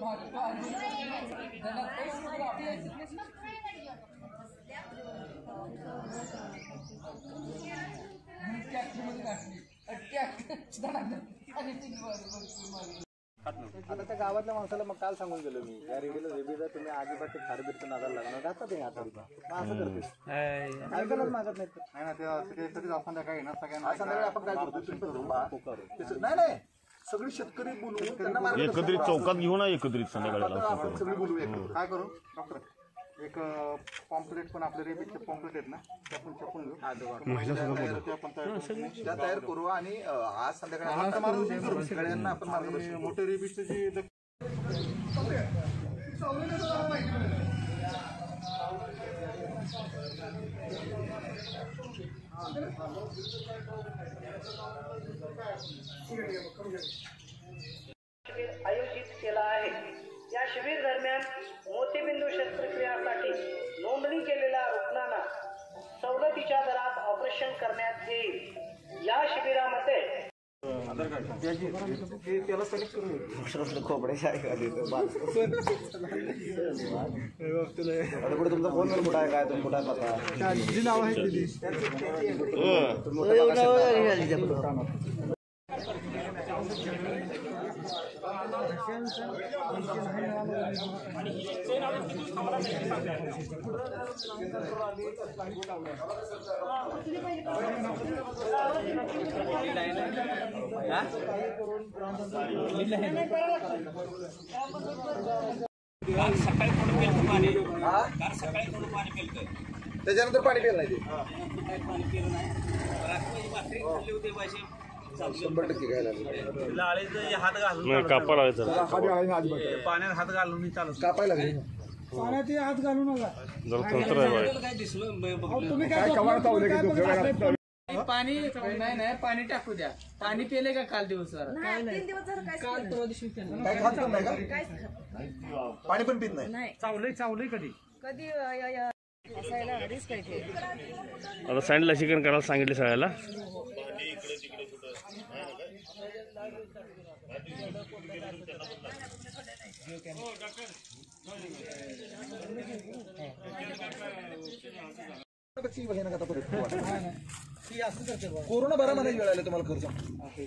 आता त्या गावातल्या माणसाला मग काल सांगून गेलो मी या रेडीला रेबीचा तुम्ही आजीबात ते खारबीरचं नादाला लागणार जातात ते आता असं करते ऐकायलाच मागत नाही ना संध्याकाळी ना सगळ्यांना संध्याकाळी आपण काय करतो नाही सगळे शेतकरी बोलून त्यांना एकत्रित चौकात घेऊन एकत्रित संध्याकाळी सगळे बोलू काय करू डॉक्टर एक पॉम्पलेट पण आपले रेबीजचे पॉम्पलेट आहेत ना ते आपण छापून घेऊ त्या तयार करू आणि आज संध्याकाळी सगळ्यांना आपण मार्गदर्शन मोठे रेबीजचे जे आयोजित केला आहे। या शिबिर दरम्यान मोतीबिंदू शस्त्रक्रियासाठी नोंदणी केलेल्या रुग्णांना सवलतीच्या दरात ऑपरेशन करण्यात येईल। या शिबिरामध्ये त्याला सिलेक्ट करून खोबडे पुढे तुमचा फोन नंबर कुठं आहे काय तुम्ही कुठं आहे नाव आहे त्याच्यानंतर पाणी पिलं नाही ते 100% घ्यायला हात घालून कापायला पाण्यात हात घालून कापायला लागले पाण्यात हात घालू नका तुम्ही काय पाणी नाही पाणी टाकू द्या पाणी पिले का काल दिवस काल पाणी पण पित नाही चावलंय कधी आता सँड लसीकरण करायला सांगितले सगळ्याला कोरोना बरा म्हणायची वेळ आली तुम्हाला खर्च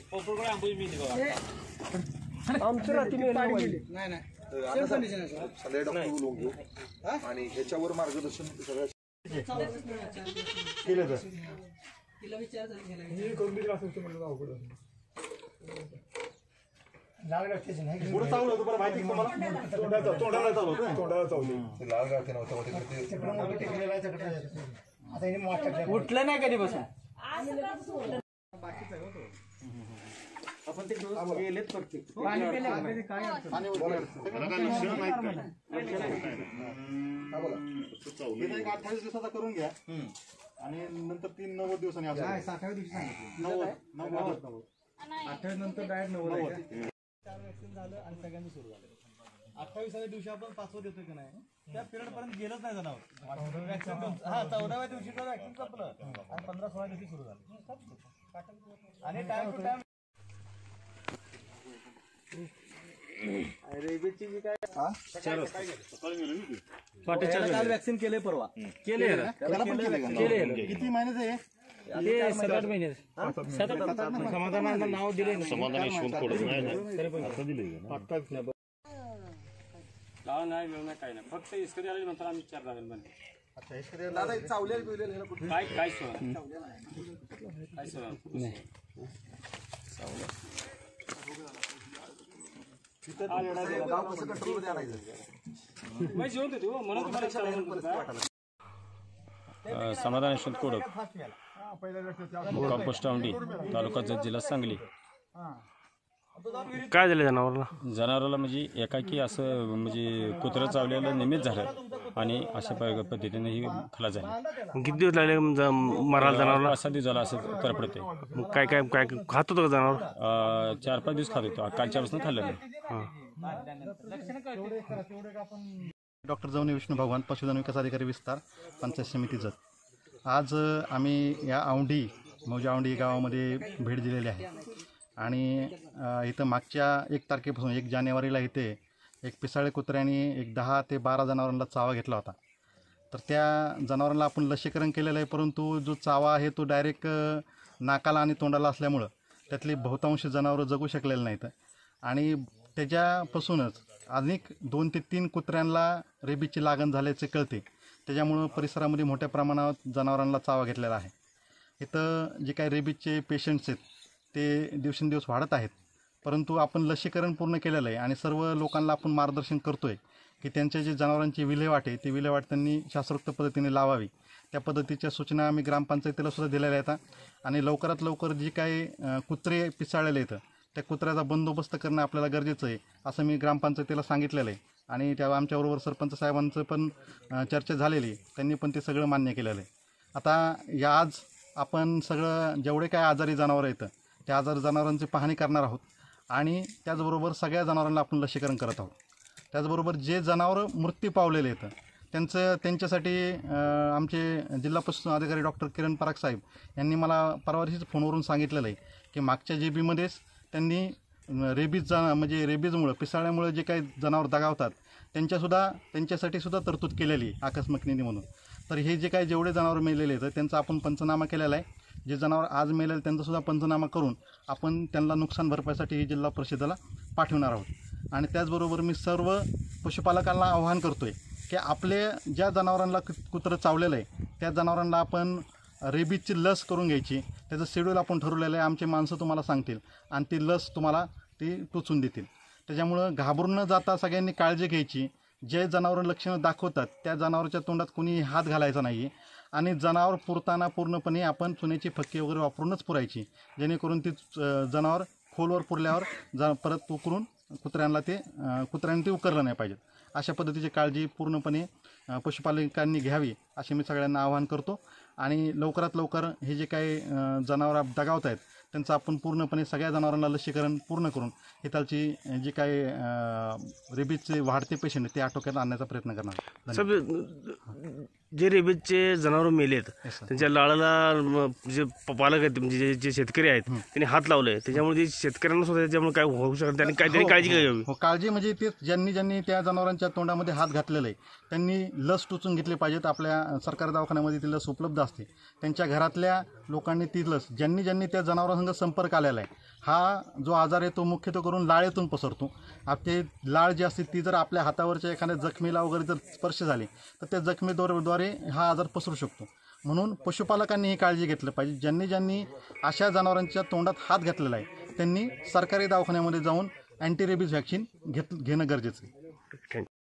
आमचं नाही संध्याकाळी डॉक्टर बोलवून घेऊ आणि ह्याच्यावर मार्गदर्शन सगळ्या पुढे चालू होतं बरं माहिती तुम्हाला तोंडाला चालू लाल गाळते उठलं नाही कधी बसून आपण ते गेलेत करते एक 28 दिवसाचा करून घ्या आणि नंतर 3-90 दिवसांनी 60व्या दिवशी सांगितलं 28 नंतर डायरेक्ट 90 झालं आणि सगळ्यांनी सुरू झालं 28व्या दिवशी आपण 5वा देतोय की नाही त्या पिरियड पर्यंत गेलंच नाही जनावर हा 14व्या दिवशी वॅक्सिन संपलं आणि 15-16 दिवशी सुरू झालं आणि टाइम टू टाइम रेबीजची जी काय काल वॅक्सिन केले परवा केले किती महिन्याचं आहे ते 7-8 महिने समाधानाला नाव दिले समाधान नाही मिळणार काय नाही फक्त इसकरी आले नंतर आम्ही 4 लागेल म्हणजे अच्छा इसकरी दादा चावले बिवले काय काय सोडा काय सोडा गाव कसं कंट्रोलमध्ये आणायचं मी जेवण देतो म्हणून तुम्हाला समाधान यशवंत कोडक मुक्काम पोस्ट औंढी तालुका जत जिल्हा सांगली काय झालं जनावराला म्हणजे एकाकी असं म्हणजे कुत्रं चावलेलं निमित्त झालं आणि अशा पद्धतीने ही खलास झाली। किती दिवस लागले मराला जनावरला? 7 दिवस झाला असं करपडते। मग काय काय काय खात होतं का जनावर? 4-5 दिवस खात होतो, कालच्यापासून खाल्लं नाही। डॉक्टर जवने विष्णू भगवान पशुधन विकास अधिकारी विस्तार पंचायत समिती जत। आज आम्ही या औंढी मौजा औंढी गावामध्ये भेट दिलेली आहे आणि इथं मागच्या 1 तारखेपासून 1 जानेवारीला इथे एक पिसाळे कुत्र्याने एक 10 ते 12 जनावरांना चावा घेतला होता. तर त्या जनावरांना आपण लसीकरण केलेलं आहे, परंतु जो चावा आहे तो डायरेक्ट नाकाला आणि तोंडाला असल्यामुळं त्यातली बहुतांश जनावरं जगू शकलेली नाहीत आणि त्याच्यापासूनच अनेक 2 ते 3 कुत्र्यांना रेबीजची लागण झाल्याचे कळते. त्याच्यामुळं परिसरामध्ये मोठ्या प्रमाणात जनावरांना चावा घेतलेला आहे. इथं जे काही रेबीजचे पेशंट्स आहेत ते दिवसेंदिवस वाढत आहेत, परंतु आपण लसीकरण पूर्ण केलेलं आहे आणि सर्व लोकांना आपण मार्गदर्शन करतो आहे की त्यांच्या जे जनावरांची विल्हेवाट आहे ती विल्हेवाट त्यांनी शास्त्रोक्त पद्धतीने लावावी. त्या पद्धतीच्या सूचना आम्ही ग्रामपंचायतीला सुद्धा दिलेल्या आहेत आणि लवकरात लवकर जी काही कुत्रे पिसाळलेले आहेत त्या कुत्र्याचा बंदोबस्त करणं आपल्याला गरजेचं आहे असं मी ग्रामपंचायतीला सांगितलेलं आहे आणि त्या आमच्याबरोबर सरपंच साहेबांचं पण चर्चा झालेली, त्यांनी पण ते सगळं मान्य केलेलं आहे. आता आज आपण सगळं जेवढे काय आजारी जनावरं आहेत त्या आजारी जनावरांची पाहणी करणार आहोत आणि त्याचबरोबर सगळ्या जनावरांना आपण लसीकरण करत आहोत. त्याचबरोबर जे जनावरं मृत्यू पावलेले आहेत त्यांच्यासाठी आमचे जिल्हा पशु अधिकारी डॉक्टर किरण पराग साहेब यांनी मला परवाशीच फोनवरून सांगितलेलं आहे की मागच्या JBमध्येच त्यांनी रेबीजमुळं पिसाळ्यामुळे जे काही जनावर दगावतात त्यांच्यासाठी सुद्धा तरतूद केलेली आहे आकस्मिक निधी म्हणून. तर हे जे काही जेवढे जनावर मेलेले आहेत त्यांचा आपण पंचनामा केलेला आहे. जे जनावर आज मेलेले त्यांचासुद्धा पंचनामा करून आपण त्यांना नुकसान भरपाईसाठी जिल्हा परिषदेला पाठवणार आहोत. आणि त्याचबरोबर मी सर्व पशुपालकांना आवाहन करतो आहे की आपले ज्या जनावरांना कुत्रं चावलेलं आहे त्या जनावरांना आपण रेबीजची लस करून घ्यायची. त्याचं शेड्यूल आपण ठरवलेलं आहे. आमचे माणसं तुम्हाला सांगतील आणि ती लस तुम्हाला ती टोचून देतील. त्याच्यामुळं घाबरून न जाता सगळ्यांनी काळजी घ्यायची. जे जनावरं लक्षणं दाखवतात त्या जनावराच्या तोंडात कोणी हात घालायचा नाही आहे आणि जनावर पुरताना पूर्णपणे आपण चुन्याची फक्की वगैरे वापरूनच पुरायची, जेणेकरून ती जनावर खोलवर पुरल्यावर परत उकरून कुत्र्यांनी ते उकरलं नाही पाहिजे. अशा पद्धतीची काळजी पूर्णपणे पशुपालकांनी घ्यावी असे मी सगळ्यांना आवाहन करतो. आणि लवकरात लवकर हे जे काही जनावरं दगावत आहेत त्यांचं आपण पूर्णपणे सगळ्या जनावरांना लसीकरण पूर्ण करून हितालची जी काही रेबीजचे वाढते पेशंट आहेत ते आटोक्यात आणण्याचा प्रयत्न करणार. साहेब, जे रेबीजचे जनावर मेलेत त्यांच्या लाळाला जे पालक आहेत म्हणजे जे शेतकरी आहेत त्यांनी हात लावले, त्याच्यामुळे जे शेतकऱ्यांना सुद्धा त्याच्यामुळे काय होऊ शकतं त्यांनी काहीतरी काळजी घ्यावी. काळजी म्हणजे ते ज्यांनी त्या जनावरांच्या तोंडामध्ये हात घातलेला आहे त्यांनी लस टोचून घेतली पाहिजेत. आपल्या सरकारी दवाखान्यामध्ये ती लस उपलब्ध असते. त्यांच्या घरातल्या लोकांनी ती लस ज्यांनी त्या जनावरांसंग संपर्क आलेला आहे, हा जो आजार आहे तो मुख्यत्वे करून लाळेतून पसरतो. ते लाळ जी असते ती जर आपल्या हातावरच्या एखाद्या जखमीला वगैरे जर स्पर्श झाली तर त्या जखमीद्वारे हा आजार पसरू शकतो. म्हणून पशुपालकांनी ही काळजी घेतली पाहिजे. ज्यांनी अशा जनावरांच्या तोंडात हात घातलेला आहे त्यांनी सरकारी दवाखान्यामध्ये जाऊन अँटी रेबीज व्हॅक्सिन घेणं गरजेचं आहे.